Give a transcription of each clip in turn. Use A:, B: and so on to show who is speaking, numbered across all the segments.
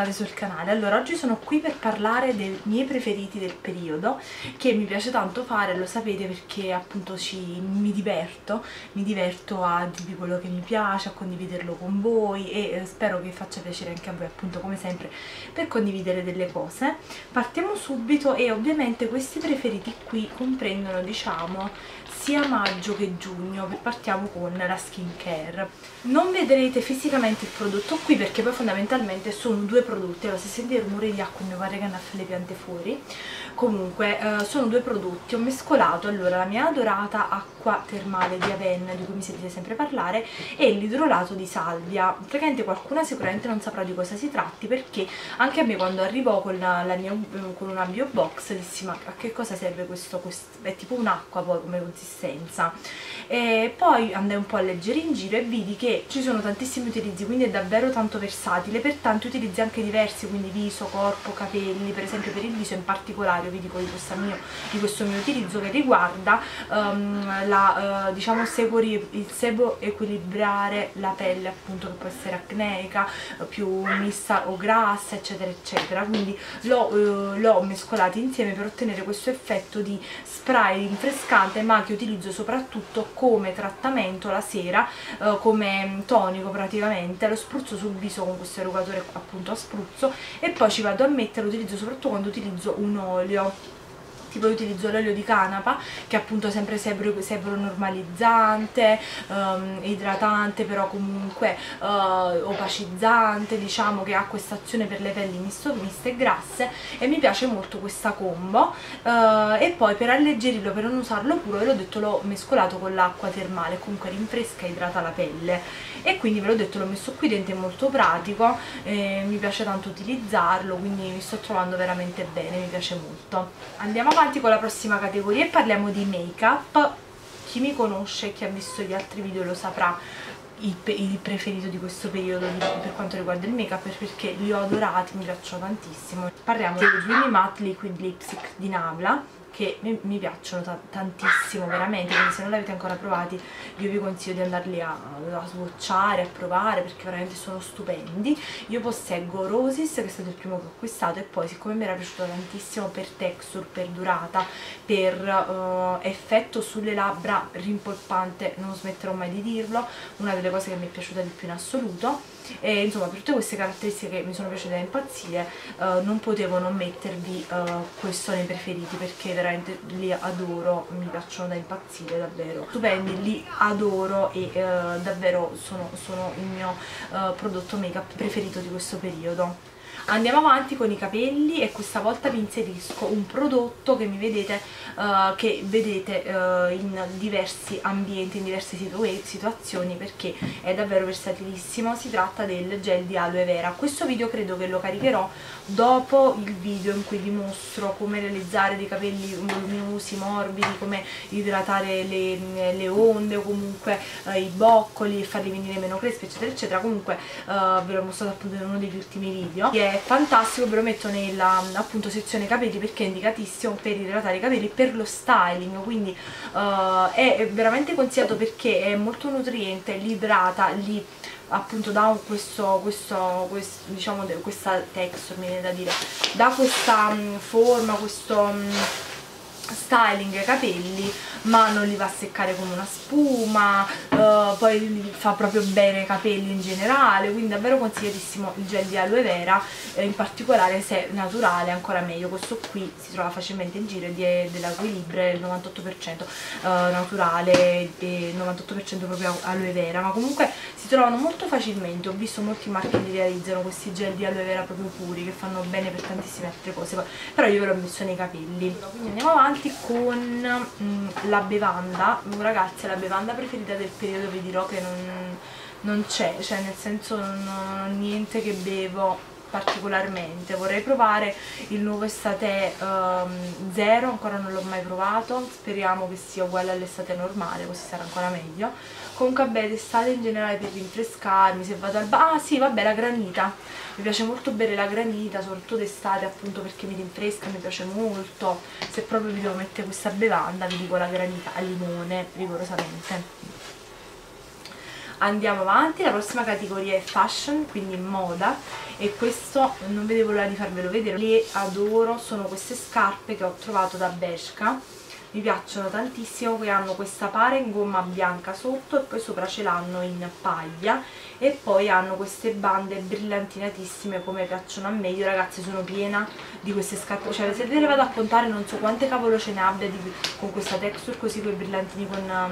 A: tornare sul canale. Allora, oggi sono qui per parlare dei miei preferiti del periodo, che mi piace tanto fare, lo sapete, perché appunto mi diverto a dirvi quello che mi piace, a condividerlo con voi e spero che faccia piacere anche a voi, appunto come sempre, per condividere delle cose. Partiamo subito e ovviamente questi preferiti qui comprendono, diciamo, sia maggio che giugno. Partiamo con la skincare. Non vedrete fisicamente il prodotto qui perché poi fondamentalmente sono due prodotti. Allora, se sentite il rumore di acqua mi pare che hanno le piante fuori. Comunque sono due prodotti, ho mescolato allora la mia adorata acqua termale di Aven, di cui mi sentite sempre parlare, e l'idrolato di salvia. Praticamente qualcuna sicuramente non saprà di cosa si tratti, perché anche a me quando arrivò con una bio box dissi: ma a che cosa serve questo? È tipo un'acqua poi come consistenza. E poi andai un po' a leggere in giro e vidi che ci sono tantissimi utilizzi, quindi è davvero tanto versatile per tanti utilizzi anche diversi, quindi viso, corpo, capelli. Per esempio per il viso in particolare vi dico di questo mio utilizzo che riguarda diciamo il sebo equilibrare la pelle, appunto, che può essere acneica, più mista o grassa, eccetera eccetera. Quindi l'ho mescolati insieme per ottenere questo effetto di spray rinfrescante, ma che utilizzo soprattutto come trattamento la sera, come tonico praticamente. Lo spruzzo sul viso con questo erugatore appunto a spruzzo e poi ci vado a mettere, lo utilizzo soprattutto quando utilizzo un olio, tipo io utilizzo l'olio di canapa, che è appunto sempre sebro normalizzante, idratante, però comunque opacizzante, diciamo, che ha questa azione per le pelli miste e grasse, e mi piace molto questa combo. E poi per alleggerirlo, per non usarlo puro, ve l'ho detto, l'ho mescolato con l'acqua termale, comunque rinfresca e idrata la pelle, e quindi ve l'ho detto, l'ho messo qui dentro, è molto pratico, mi piace tanto utilizzarlo, quindi mi sto trovando veramente bene, mi piace molto. Andiamo avanti con la prossima categoria e parliamo di make up. Chi mi conosce e chi ha visto gli altri video lo saprà il preferito di questo periodo per quanto riguarda il make up, perché li ho adorati, mi piacciono tantissimo. Parliamo del Dreamy Matte Liquid Lipstick di Nabla, che mi piacciono tantissimo veramente, quindi se non li avete ancora provati io vi consiglio di andarli a swatchare, a provare, perché veramente sono stupendi. Io posseggo Roses, che è stato il primo che ho acquistato, e poi siccome mi era piaciuto tantissimo per texture, per durata, per effetto sulle labbra rimpolpante, non smetterò mai di dirlo, una delle cose che mi è piaciuta di più in assoluto. E insomma, per tutte queste caratteristiche che mi sono piaciute da impazzire, non potevo non mettervi questo nei preferiti, perché veramente li adoro, mi piacciono da impazzire, davvero stupendi, li adoro, e davvero sono il mio prodotto make up preferito di questo periodo. Andiamo avanti con i capelli, e questa volta vi inserisco un prodotto che vedete in diversi ambienti, in diverse situazioni, perché è davvero versatilissimo. Si tratta del gel di aloe vera. Questo video credo che lo caricherò dopo il video in cui vi mostro come realizzare dei capelli voluminosi, morbidi, come idratare le onde o comunque i boccoli e farli venire meno crespi, eccetera eccetera. Comunque ve l'ho mostrato appunto in uno degli ultimi video, che è fantastico. Ve lo metto nella appunto sezione capelli, perché è indicatissimo per idratare i capelli, per lo styling, quindi è veramente consigliato perché è molto nutriente, li idrata, li appunto dà diciamo questa texture, mi viene da dire, dà questa forma, questo styling ai capelli, ma non li va a seccare come una spuma, poi fa proprio bene ai capelli in generale, quindi davvero consigliatissimo il gel di aloe vera, in particolare se naturale ancora meglio. Questo qui si trova facilmente in giro, è dell'Equilibre, il 98% naturale e 98% proprio aloe vera, ma comunque si trovano molto facilmente. Ho visto molti marchi che realizzano questi gel di aloe vera proprio puri, che fanno bene per tantissime altre cose, però io ve l'ho messo nei capelli. Quindi andiamo avanti con la bevanda. Ragazzi, la bevanda preferita del periodo vi dirò che non c'è, cioè nel senso non ho niente che bevo particolarmente. Vorrei provare il nuovo estate zero, ancora non l'ho mai provato, speriamo che sia uguale all'estate normale, così sarà ancora meglio. Comunque vabbè, d'estate in generale per rinfrescarmi, se vado al bar, ah sì vabbè, la granita, mi piace molto bere la granita, soprattutto d'estate, appunto perché mi rinfresca, mi piace molto. Se proprio vi devo mettere questa bevanda vi dico la granita al limone, rigorosamente. Andiamo avanti, la prossima categoria è fashion, quindi moda, e questo non vedevo l'ora di farvelo vedere. Le adoro, sono queste scarpe che ho trovato da Bershka, mi piacciono tantissimo, poi hanno questa pare in gomma bianca sotto e poi sopra ce l'hanno in paglia, e poi hanno queste bande brillantinatissime come piacciono a me. Io ragazzi sono piena di queste scarpe, cioè se ve le vado a contare non so quante cavolo ce ne abbia con questa texture così, con i brillantini,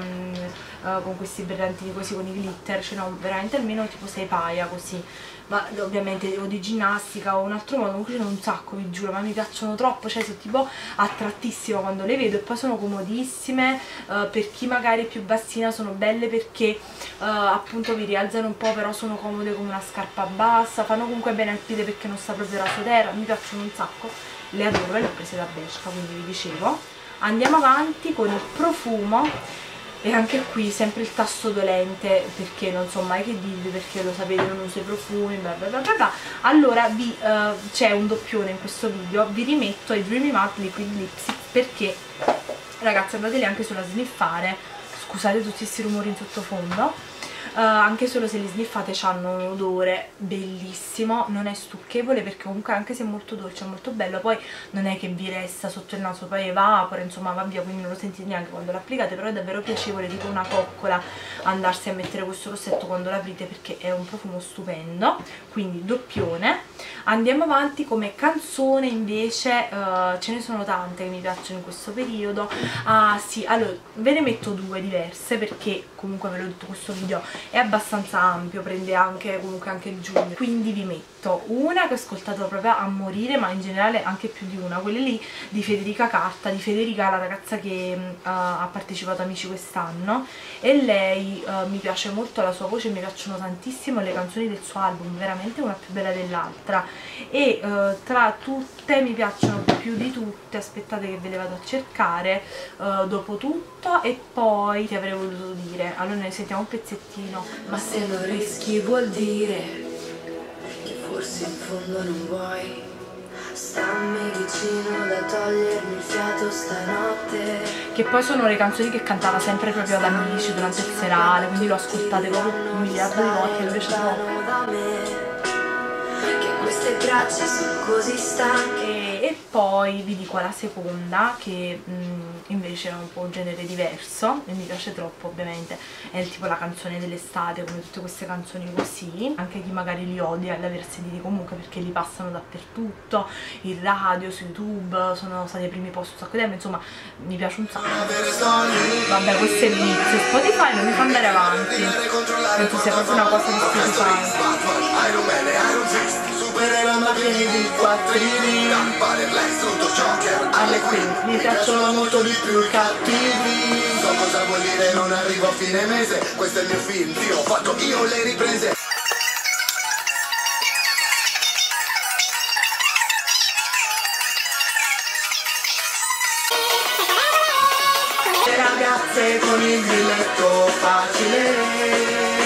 A: con questi brillantini così, con i glitter, ce ne ho veramente almeno tipo 6 paia così. Ma ovviamente o di ginnastica o un altro modo, comunque ce ne ho un sacco, vi giuro, ma mi piacciono troppo, cioè sono tipo attrattissima quando le vedo, e poi sono comodissime, per chi magari è più bassina sono belle perché appunto vi rialzano un po', però sono comode come una scarpa bassa, fanno comunque bene al piede perché non sta proprio rasoterra, mi piacciono un sacco, le adoro e le ho prese da Bershka, quindi vi dicevo. Andiamo avanti con il profumo. E anche qui sempre il tasto dolente, perché non so mai che dirvi, perché lo sapete non uso i profumi, bla bla bla bla bla. Allora c'è un doppione in questo video, vi rimetto ai Dreamy Matte Liquid Lipstick, perché ragazzi andateli anche solo a sniffare, scusate tutti questi rumori in sottofondo. Anche solo se li sniffate hanno un odore bellissimo, non è stucchevole perché comunque anche se è molto dolce è molto bello, poi non è che vi resta sotto il naso, poi evapora, insomma va via, quindi non lo sentite neanche quando lo applicate, però è davvero piacevole, tipo una coccola, andarsi a mettere questo rossetto quando l'aprite perché è un profumo stupendo, quindi doppione. Andiamo avanti come canzone invece, ce ne sono tante che mi piacciono in questo periodo. Ah sì, allora ve ne metto due diverse perché comunque ve l'ho detto, questo video è abbastanza ampio, prende anche comunque anche giugno, quindi vi metto una che ho ascoltato proprio a morire, ma in generale anche più di una, quelle lì di Federica Carta, di Federica, la ragazza che ha partecipato a Amici quest'anno, e lei mi piace molto la sua voce, mi piacciono tantissimo le canzoni del suo album, veramente una più bella dell'altra, e tra tutte mi piacciono più di tutte, aspettate che ve le vado a cercare, dopo tutto, e poi ti avrei voluto dire, allora ne sentiamo un pezzettino.
B: Ma se lo rischi vuol dire che forse in fondo non vuoi. Stammi vicino da togliermi il fiato stanotte.
A: Che poi sono le canzoni che cantava sempre proprio ad Amici durante il serale, quindi lo ascoltate proprio un miliardo di volte, mi piace troppo.
B: Che queste braccia sono così stanche.
A: E poi vi dico la seconda, che invece è un po' un genere diverso e mi piace troppo, ovviamente è tipo la canzone dell'estate, come tutte queste canzoni così, anche chi magari li odia li aver sentiti comunque perché li passano dappertutto, in radio, su YouTube, sono stati ai primi posti un sacco di tempo, insomma mi piace un sacco. Vabbè, questo è l'inizio, Spotify non mi fa andare avanti, penso sia proprio una cosa di Spotify. Alle quindi mi piacciono molto di più i cattivi.
C: So cosa vuol dire non arrivo a fine mese. Questo è il mio film, io ho fatto io le riprese.
A: Le ragazze con il biglietto facile.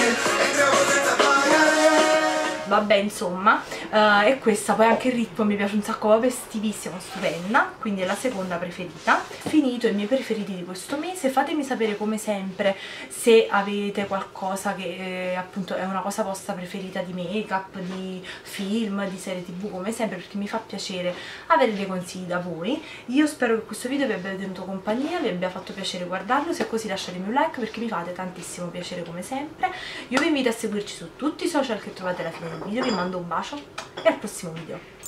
A: Vabbè, insomma, e questa poi anche il ritmo mi piace un sacco, proprio estivissima, stupenda, quindi è la seconda preferita. Finito i miei preferiti di questo mese, fatemi sapere come sempre se avete qualcosa che appunto è una cosa vostra preferita di make up, di film, di serie tv, come sempre, perché mi fa piacere avere dei consigli da voi. Io spero che questo video vi abbia tenuto compagnia, vi abbia fatto piacere guardarlo, se è così lasciatemi un like perché mi fate tantissimo piacere come sempre. Io vi invito a seguirci su tutti i social che trovate alla fine del video, vi mando un bacio e al prossimo video.